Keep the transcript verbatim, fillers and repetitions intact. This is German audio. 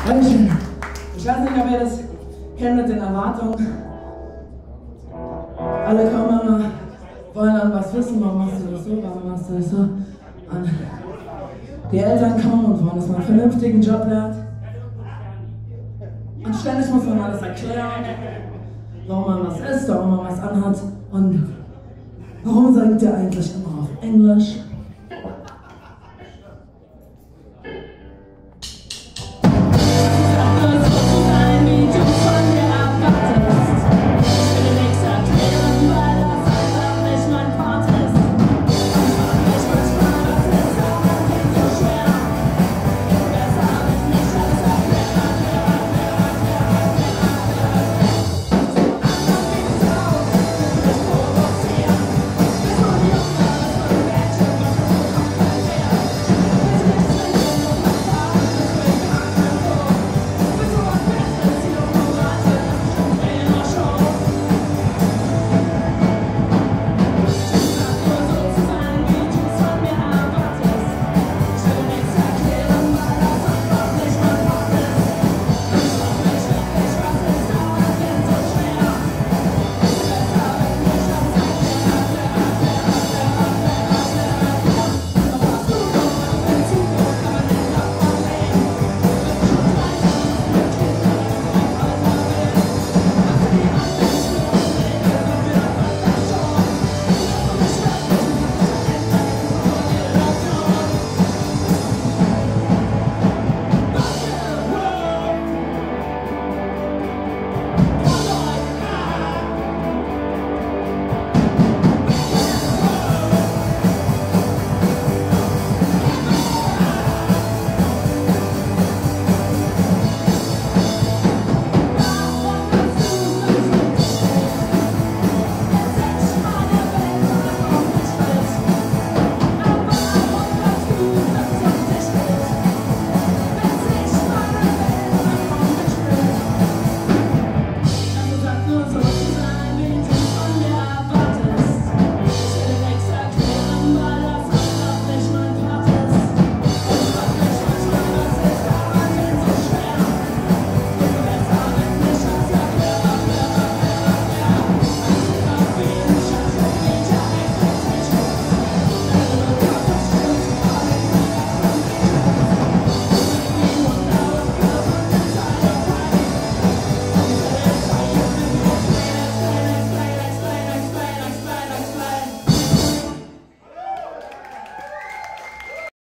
Dankeschön. Ich weiß nicht, ob ihr das kennt mit den Erwartungen. Alle kommen immer, wollen dann was wissen, warum machst du das so, warum machst du das so. Und die Eltern kommen und wollen, dass man einen vernünftigen Job lernt. Und ständig muss man alles erklären, warum man was isst, warum man was anhat und warum singt ihr eigentlich immer auf Englisch.